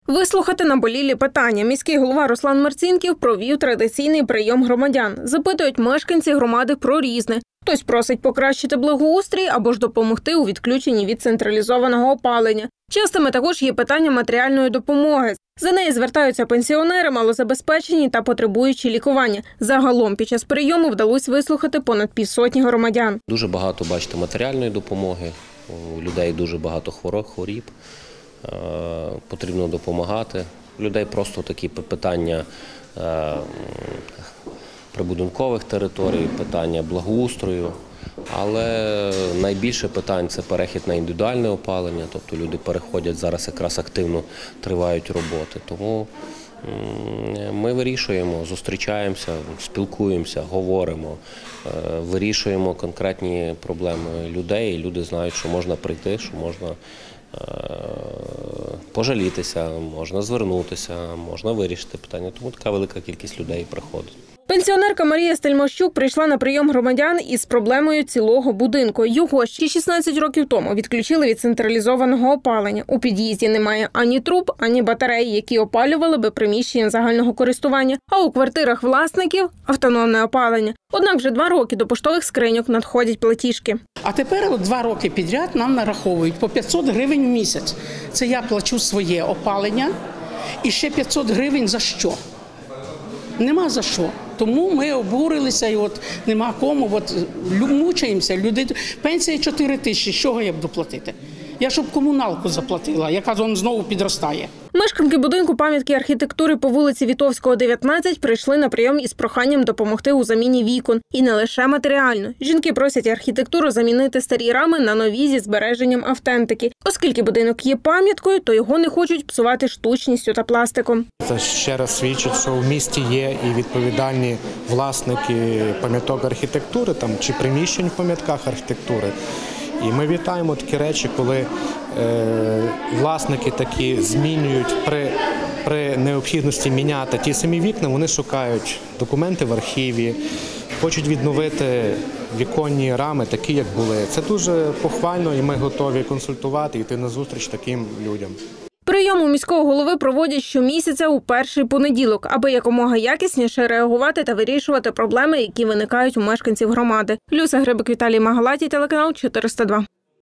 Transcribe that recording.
Вислухати наболілі питання. Міський голова Руслан Марцінків провів традиційний прийом громадян. Запитують мешканці громади про різне. Хтось просить покращити благоустрій або ж допомогти у відключенні від централізованого опалення. Частими також є питання матеріальної допомоги. За неї звертаються пенсіонери, малозабезпечені та потребуючі лікування. Загалом під час прийому вдалося вислухати понад 500 громадян. Дуже багато, бачите, матеріальної допомоги, у людей дуже багато хвороб, потрібно допомагати. У людей просто такі питання прибудинкових територій, питання благоустрою. Але найбільше питань – це перехід на індивідуальне опалення, тобто люди переходять, зараз якраз активно тривають роботи. Тому ми вирішуємо, зустрічаємося, спілкуємося, говоримо, вирішуємо конкретні проблеми людей, і люди знають, що можна прийти, що можна пожалітися, можна звернутися, можна вирішити питання. Тому така велика кількість людей приходить. Пенсіонерка Марія Стельмощук прийшла на прийом громадян із проблемою цілого будинку. Його ще 16 років тому відключили від централізованого опалення. У під'їзді немає ані труб, ані батарей, які опалювали би приміщення загального користування. А у квартирах власників – автономне опалення. Однак вже 2 роки до поштових скриньок надходять платіжки. А тепер 2 роки підряд нам нараховують по 500 гривень в місяць. Це я плачу своє опалення і ще 500 гривень за що? Нема за що. Тому ми обурилися і нема кому, мучаємося. Пенсія 4 тисячі, з чого я буду платити? Я щоб комуналку заплатила, яка знову підростає. Мешканки будинку пам'ятки архітектури по вулиці Вітовського, 19 прийшли на прийом із проханням допомогти у заміні вікон. І не лише матеріально. Жінки просять архітектуру замінити старі рами на нові зі збереженням автентики. Оскільки будинок є пам'яткою, то його не хочуть псувати штучністю та пластиком. Це ще раз свідчить, що в місті є і відповідальні власники пам'яток архітектури чи приміщень в пам'ятках архітектури. І ми вітаємо такі речі, коли власники такі змінюють при необхідності міняти ті самі вікна, вони шукають документи в архіві, хочуть відновити віконні рами такі, як були. Це дуже похвально і ми готові консультувати і йти назустріч таким людям. Прийом у міського голови проводять щомісяця у перший понеділок, аби якомога якісніше реагувати та вирішувати проблеми, які виникають у мешканців громади. Люся Грибик, Віталій Магалатій, телеканал 402.